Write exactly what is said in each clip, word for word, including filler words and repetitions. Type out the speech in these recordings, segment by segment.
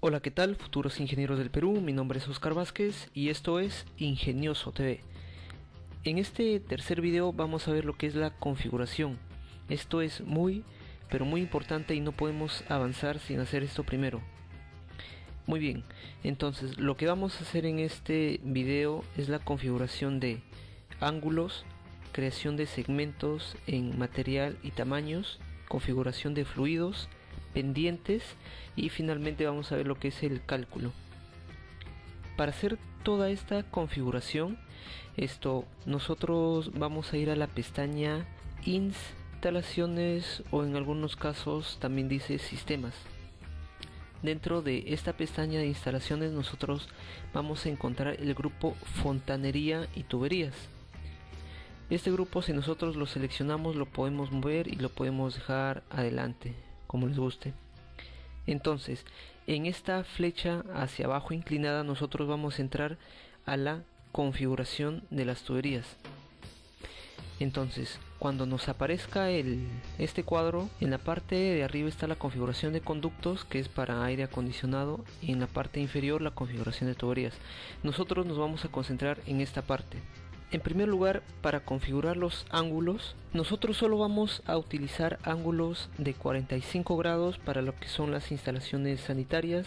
Hola, ¿qué tal, futuros ingenieros del Perú? Mi nombre es Oscar Vázquez y esto es Ingenioso T V. En este tercer video vamos a ver lo que es la configuración. Esto es muy, pero muy importante y no podemos avanzar sin hacer esto primero. Muy bien, entonces lo que vamos a hacer en este video es la configuración de ángulos, creación de segmentos en material y tamaños, configuración de fluidos, pendientes y finalmente vamos a ver lo que es el cálculo. Para hacer toda esta configuración, esto nosotros vamos a ir a la pestaña Instalaciones, o en algunos casos también dice Sistemas. Dentro de esta pestaña de instalaciones nosotros vamos a encontrar el grupo Fontanería y Tuberías. Este grupo, si nosotros lo seleccionamos, lo podemos mover y lo podemos dejar adelante como les guste. Entonces, en esta flecha hacia abajo inclinada nosotros vamos a entrar a la configuración de las tuberías. Entonces, cuando nos aparezca el, este cuadro, en la parte de arriba está la configuración de conductos, que es para aire acondicionado, y en la parte inferior la configuración de tuberías. Nosotros nos vamos a concentrar en esta parte. En primer lugar, para configurar los ángulos, nosotros solo vamos a utilizar ángulos de cuarenta y cinco grados para lo que son las instalaciones sanitarias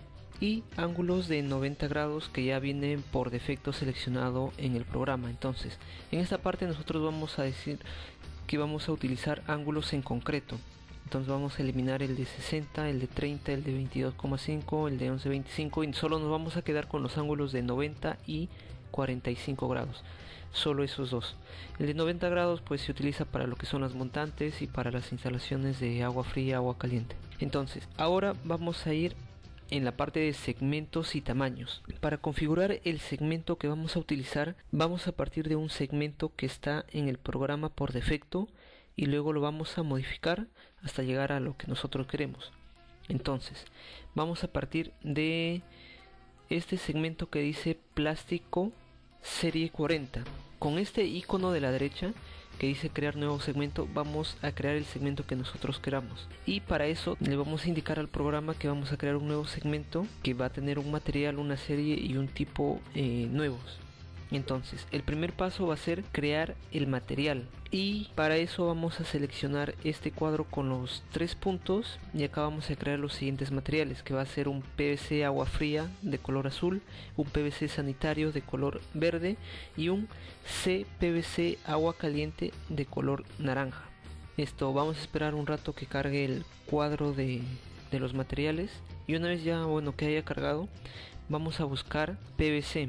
y ángulos de noventa grados que ya vienen por defecto seleccionado en el programa. Entonces, en esta parte nosotros vamos a decir que vamos a utilizar ángulos en concreto. Entonces vamos a eliminar el de sesenta, el de treinta, el de veintidós coma cinco, el de once coma veinticinco y solo nos vamos a quedar con los ángulos de noventa y cuarenta y cinco grados, solo esos dos. El de noventa grados pues se utiliza para lo que son las montantes y para las instalaciones de agua fría, agua caliente. Entonces ahora vamos a ir en la parte de segmentos y tamaños. Para configurar el segmento que vamos a utilizar, vamos a partir de un segmento que está en el programa por defecto y luego lo vamos a modificar hasta llegar a lo que nosotros queremos. Entonces vamos a partir de este segmento que dice plástico serie cuarenta. Con este icono de la derecha que dice crear nuevo segmento, vamos a crear el segmento que nosotros queramos, y para eso le vamos a indicar al programa que vamos a crear un nuevo segmento que va a tener un material, una serie y un tipo eh, nuevos. Entonces el primer paso va a ser crear el material, y para eso vamos a seleccionar este cuadro con los tres puntos y acá vamos a crear los siguientes materiales, que va a ser un P V C agua fría de color azul, un P V C sanitario de color verde y un C P V C agua caliente de color naranja. Esto vamos a esperar un rato que cargue el cuadro de, de los materiales, y una vez ya bueno que haya cargado, vamos a buscar P V C.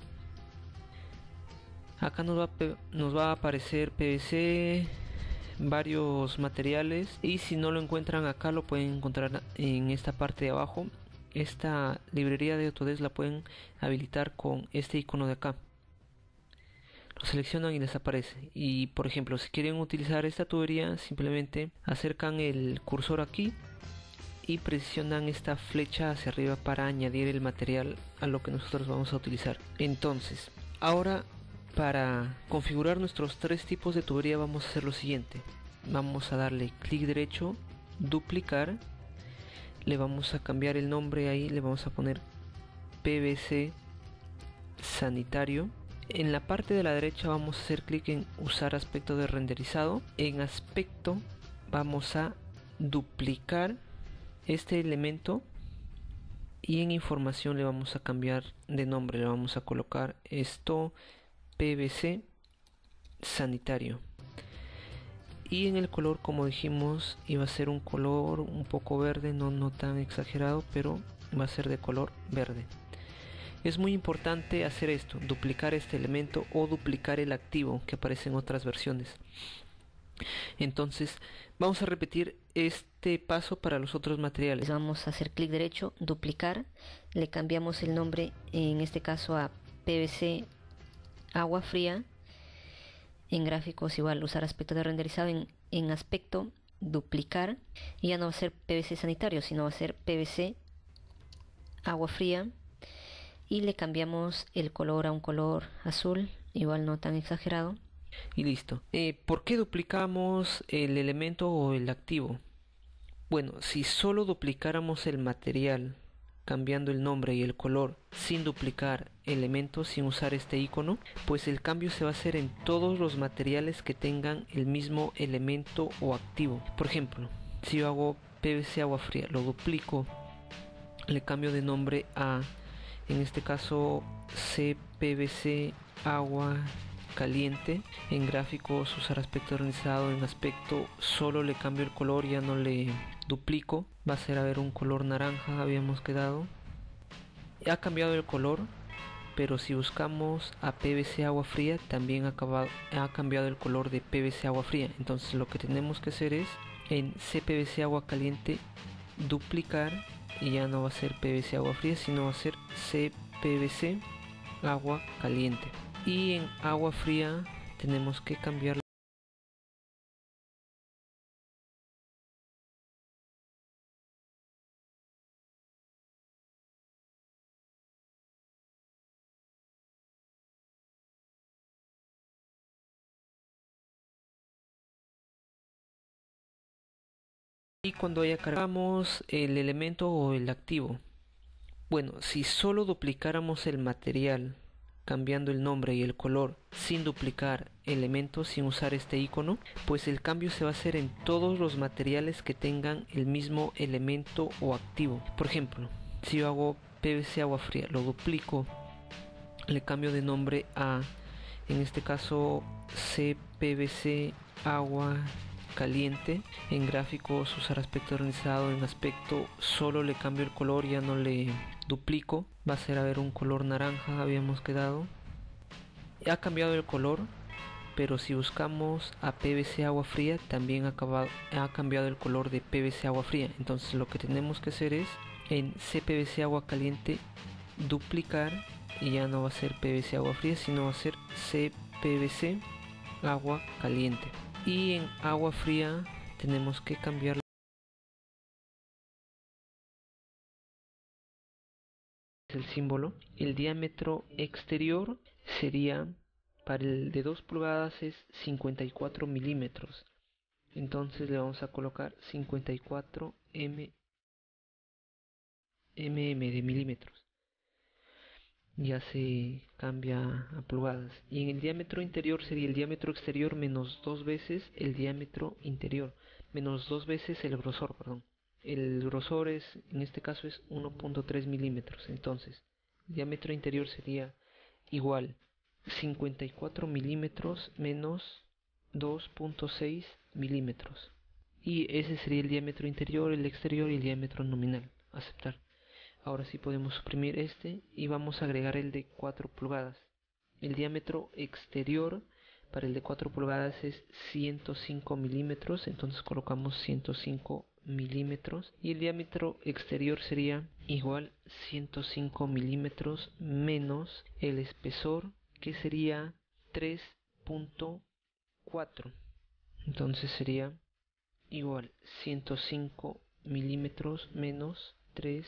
Acá nos va, a, nos va a aparecer P V C, varios materiales, y si no lo encuentran acá lo pueden encontrar en esta parte de abajo. Esta librería de Autodesk la pueden habilitar con este icono de acá. Lo seleccionan y les aparece. Y por ejemplo, si quieren utilizar esta tubería, simplemente acercan el cursor aquí y presionan esta flecha hacia arriba para añadir el material a lo que nosotros vamos a utilizar. Entonces, ahora para configurar nuestros tres tipos de tubería vamos a hacer lo siguiente. Vamos a darle clic derecho, duplicar, le vamos a cambiar el nombre ahí, le vamos a poner P V C sanitario. En la parte de la derecha vamos a hacer clic en usar aspecto de renderizado. En aspecto vamos a duplicar este elemento y en información le vamos a cambiar de nombre, le vamos a colocar esto P V C sanitario, y en el color, como dijimos, iba a ser un color un poco verde, no, no tan exagerado, pero va a ser de color verde. Es muy importante hacer esto, duplicar este elemento o duplicar el activo que aparece en otras versiones. Entonces vamos a repetir este paso para los otros materiales. Vamos a hacer clic derecho, duplicar, le cambiamos el nombre, en este caso a P V C agua fría. En gráficos igual, usar aspecto de renderizado, en, en aspecto duplicar, y ya no va a ser P V C sanitario, sino va a ser P V C agua fría, y le cambiamos el color a un color azul, igual no tan exagerado, y listo. Eh, ¿por qué duplicamos el elemento o el activo? Bueno, si solo duplicáramos el material cambiando el nombre y el color sin duplicar elementos, sin usar este icono, pues el cambio se va a hacer en todos los materiales que tengan el mismo elemento o activo. Por ejemplo, si yo hago P V C agua fría, lo duplico, le cambio de nombre a, en este caso, C P V C agua caliente. En gráficos usar aspecto renderizado, en aspecto solo le cambio el color, ya no le duplico, va a ser a ver un color naranja, habíamos quedado. Ha cambiado el color, pero si buscamos a P V C agua fría también ha, acabado, ha cambiado el color de P V C agua fría. Entonces lo que tenemos que hacer es en C P V C agua caliente duplicar, y ya no va a ser P V C agua fría, sino va a ser C P V C agua caliente. Y en agua fría tenemos que cambiar y cuando ya cargamos el elemento o el activo. Bueno, si solo duplicáramos el material cambiando el nombre y el color sin duplicar elementos, sin usar este icono, pues el cambio se va a hacer en todos los materiales que tengan el mismo elemento o activo. Por ejemplo, si yo hago P V C agua fría, lo duplico, le cambio de nombre a, en este caso, C P V C agua caliente. En gráficos usar aspecto renderizado, en aspecto solo le cambio el color, ya no le duplico, va a ser a ver un color naranja, habíamos quedado. Ha cambiado el color, pero si buscamos a P V C agua fría también ha, acabado, ha cambiado el color de P V C agua fría. Entonces lo que tenemos que hacer es en C P V C agua caliente duplicar, y ya no va a ser P V C agua fría, sino va a ser C P V C agua caliente. Y en agua fría tenemos que cambiar el símbolo. El diámetro exterior sería, para el de dos pulgadas es cincuenta y cuatro milímetros, entonces le vamos a colocar cincuenta y cuatro mm de milímetros, ya se cambia a pulgadas. Y en el diámetro interior sería el diámetro exterior menos dos veces el diámetro interior, menos dos veces el grosor, perdón. El grosor es, en este caso es uno punto tres milímetros, entonces el diámetro interior sería igual cincuenta y cuatro milímetros menos dos punto seis milímetros. Y ese sería el diámetro interior, el exterior y el diámetro nominal. Aceptar. Ahora sí podemos suprimir este y vamos a agregar el de cuatro pulgadas. El diámetro exterior para el de cuatro pulgadas es ciento cinco milímetros, entonces colocamos ciento cinco milímetros, y el diámetro exterior sería igual ciento cinco milímetros menos el espesor, que sería tres punto cuatro, entonces sería igual ciento cinco milímetros menos tres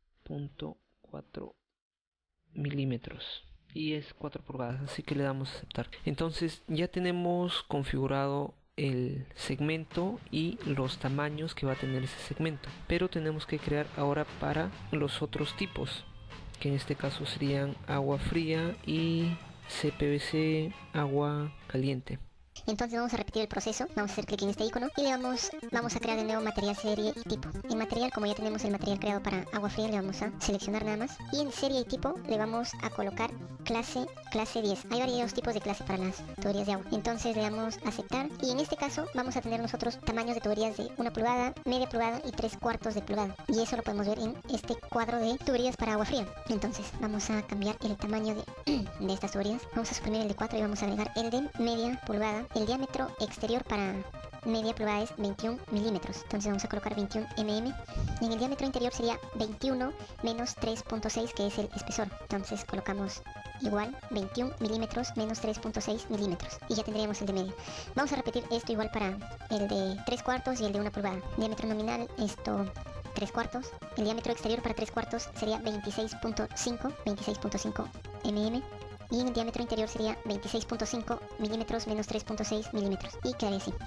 punto cuatro milímetros, y es cuatro pulgadas, así que le damos a aceptar. Entonces ya tenemos configurado el segmento y los tamaños que va a tener ese segmento, pero tenemos que crear ahora para los otros tipos, que en este caso serían agua fría y C P V C agua caliente. Entonces vamos a repetir el proceso, vamos a hacer clic en este icono y le vamos, vamos a crear de nuevo material, serie y tipo. En material, como ya tenemos el material creado para agua fría, le vamos a seleccionar nada más. Y en serie y tipo le vamos a colocar clase, clase diez. Hay varios tipos de clase para las tuberías de agua. Entonces le damos a aceptar, y en este caso vamos a tener nosotros tamaños de tuberías de una pulgada, media pulgada y tres cuartos de pulgada. Y eso lo podemos ver en este cuadro de tuberías para agua fría. Entonces vamos a cambiar el tamaño de, de estas tuberías. Vamos a suprimir el de cuatro y vamos a agregar el de media pulgada. El diámetro exterior para media pulgada es veintiún milímetros, entonces vamos a colocar veintiún milímetros, y en el diámetro interior sería veintiuno menos tres punto seis, que es el espesor, entonces colocamos igual veintiún milímetros menos tres punto seis milímetros, y ya tendríamos el de media. Vamos a repetir esto igual para el de tres cuartos y el de una pulgada. Diámetro nominal, esto tres cuartos. El diámetro exterior para tres cuartos sería veintiséis punto cinco milímetros, y en el diámetro interior sería veintiséis punto cinco milímetros menos tres punto seis milímetros, y quedaría así.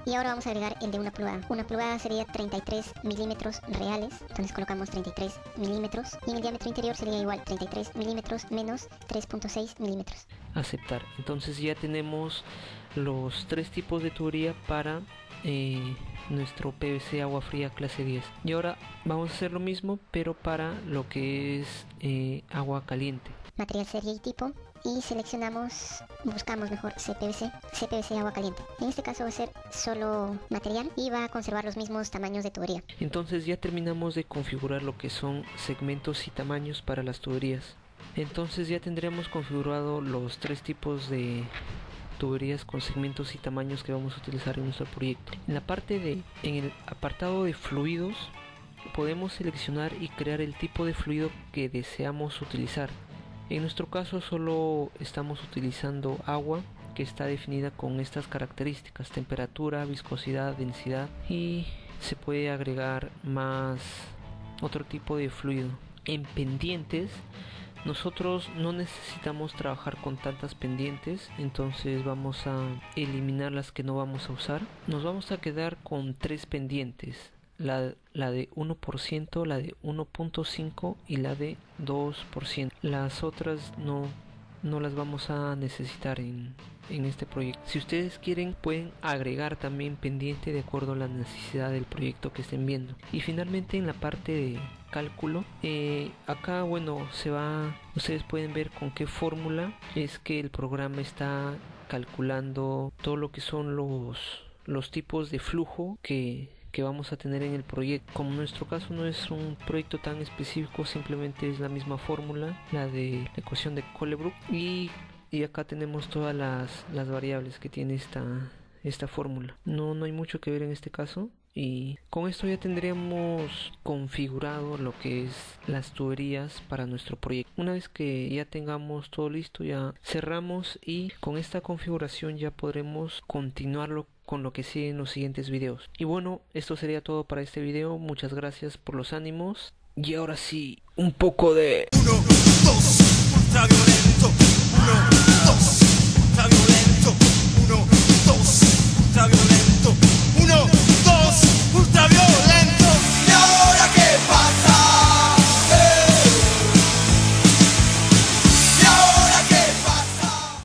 Y ahora vamos a agregar el de una pulgada. Una pulgada sería treinta y tres milímetros reales, entonces colocamos treinta y tres milímetros. Y en el diámetro interior sería igual, treinta y tres milímetros menos tres punto seis milímetros. Aceptar. Entonces ya tenemos los tres tipos de tubería para eh, nuestro P V C agua fría clase diez. Y ahora vamos a hacer lo mismo, pero para lo que es eh, agua caliente. Material, serie y tipo. Y seleccionamos, buscamos mejor C P V C, C P V C agua caliente. En este caso va a ser solo material y va a conservar los mismos tamaños de tubería. Entonces ya terminamos de configurar lo que son segmentos y tamaños para las tuberías. Entonces ya tendremos configurado los tres tipos de tuberías con segmentos y tamaños que vamos a utilizar en nuestro proyecto. En la parte de, en el apartado de fluidos, podemos seleccionar y crear el tipo de fluido que deseamos utilizar. En nuestro caso solo estamos utilizando agua, que está definida con estas características: temperatura, viscosidad, densidad, y se puede agregar más otro tipo de fluido. En pendientes, nosotros no necesitamos trabajar con tantas pendientes, entonces vamos a eliminar las que no vamos a usar. Nos vamos a quedar con tres pendientes: La, la de uno por ciento, la de uno punto cinco y la de dos por ciento. Las otras no, no las vamos a necesitar en, en este proyecto. Si ustedes quieren, pueden agregar también pendiente de acuerdo a la necesidad del proyecto que estén viendo. Y finalmente, en la parte de cálculo, eh, acá bueno, se va, ustedes pueden ver con qué fórmula es que el programa está calculando todo lo que son los, los tipos de flujo que que vamos a tener en el proyecto. Como en nuestro caso no es un proyecto tan específico, simplemente es la misma fórmula, la de la ecuación de Colebrook, y, y acá tenemos todas las, las variables que tiene esta, esta fórmula. No, no hay mucho que ver en este caso. Y con esto ya tendríamos configurado lo que es las tuberías para nuestro proyecto. Una vez que ya tengamos todo listo, ya cerramos, y con esta configuración ya podremos continuarlo con lo que sigue en los siguientes videos. Y bueno, esto sería todo para este video. Muchas gracias por los ánimos. Y ahora sí, un poco de... uno, dos, ultraviolento, uno, dos.